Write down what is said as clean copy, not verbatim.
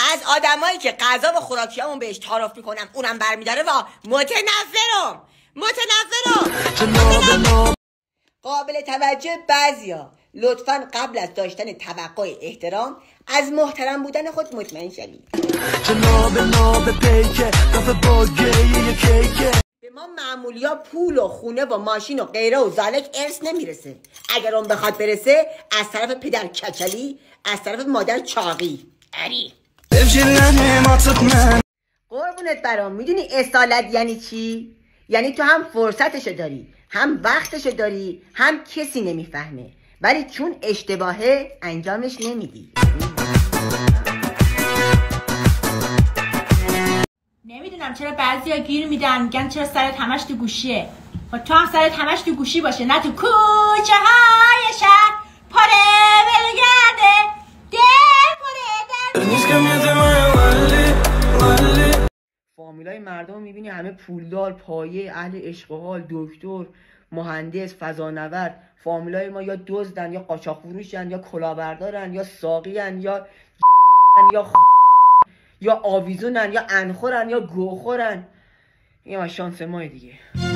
از آدمایی که غذا و خوراکیامون بهش تعارف میکنم اونم برمیداره و متنفرم. قابل توجه بعضیا لطفاً قبل از داشتن توقع احترام از محترم بودن خود مطمئن شوید. به ما معمولیا پول و خونه و ماشین و غیره و ذالک ارث نمیرسه. اگر اون بخواد برسه از طرف پدر کچلی، از طرف مادر چاقی. اری قربونت برام. میدونی اصالت یعنی چی؟ یعنی تو هم فرصتشو داری، هم وقتشو داری، هم کسی نمیفهمه، ولی چون اشتباهه انجامش نمیدی. نمیدونم چرا بعضیا گیر میدن میگن چرا سرت همش تو گوشیه. خب تو هم سرت همش تو گوشی باشه، نه تو کوچه های شهر پاره بلگرده دل پاره. فامیلای مردم میبینی همه پولدار، پایه، اهل عشق و حال، دکتر، مهندس، فضانورد. فامیلای ما یا دزدن یا قاچاق فروشن یا کلاهبردارن یا ساقین یا آویزونن یا انخورن یا گوخورن. این ما شانس ماه دیگه.